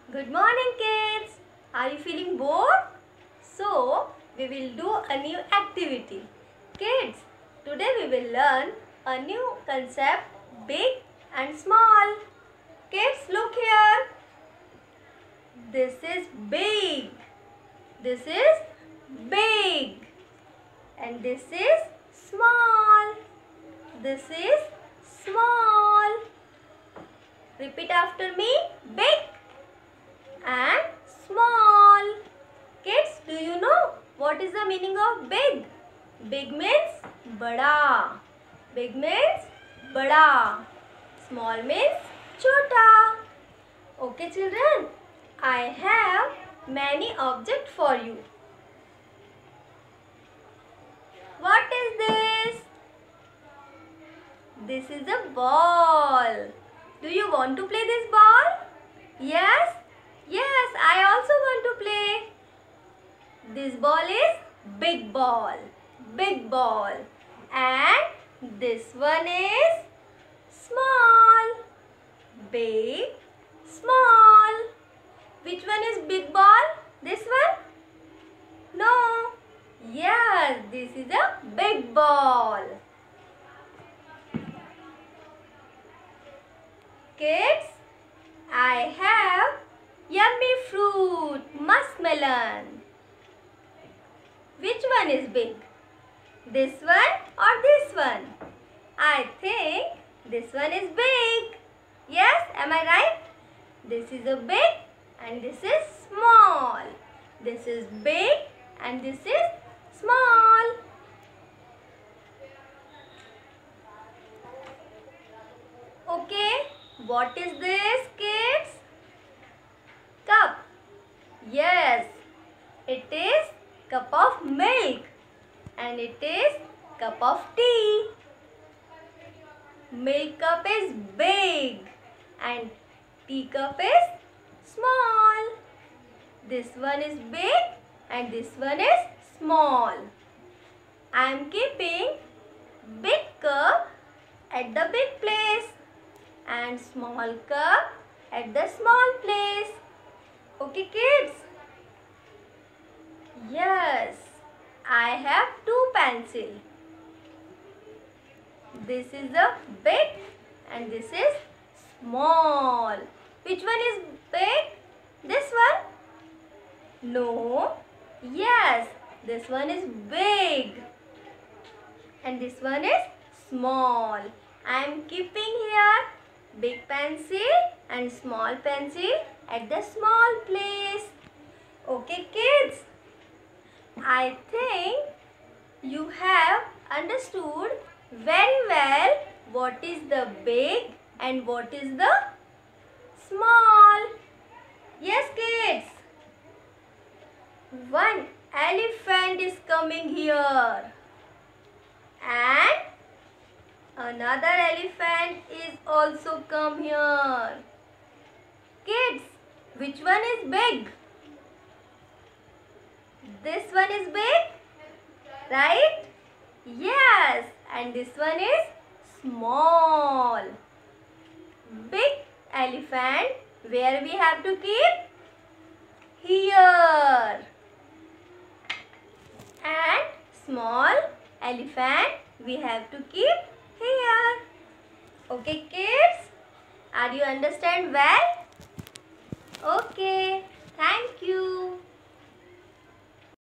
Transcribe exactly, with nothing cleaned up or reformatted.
Good morning, kids. Are you feeling bored? So, we will do a new activity. Kids, today we will learn a new concept, big and small. Kids, look here. This is big. This is big. And this is small. This is small. Repeat after me. Big and small. Kids, do you know what is the meaning of big? Big means bada. Big means bada. Small means chota. Okay, children, I have many objects for you. What is this? This is a ball. Do you want to play this ball? Yes? Yes, I also want to play. This ball is big ball. Big ball. And this one is small. Big, small. Which one is big ball? This one? No. Yes, this is a big ball. Kids, I have yummy fruit, muskmelon. Which one is big? This one or this one? I think this one is big. Yes, am I right? This is a big and this is small. This is big and this is small. Okay, what is this, kids? Cup. Yes, it is cup of milk and it is cup of tea. Milk cup is big and tea cup is small. This one is big and this one is small. I am keeping big cup at the big place and small cup at the small place. Okay, kids? Yes, I have two pencils. This is a big and this is small. Which one is big? This one? No. Yes, this one is big and this one is small. I am keeping here big pencil and small pencil at the small place. Okay, kids? I think you have understood very well what is the big and what is the small. Yes, kids? One elephant is coming here and another elephant is also come here. Kids, which one is big? This one is big, right? Yes, and this one is small. Big elephant, where we have to keep? Here. And small elephant, we have to keep here. Okay, kids? Are you understand well? Okay.